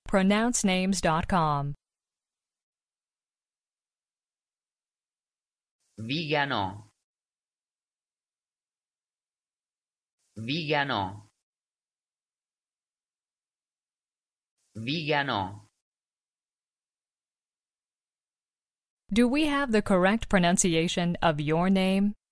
pronouncenames.com. Vigano. Vigano. Vigano. Do we have the correct pronunciation of your name?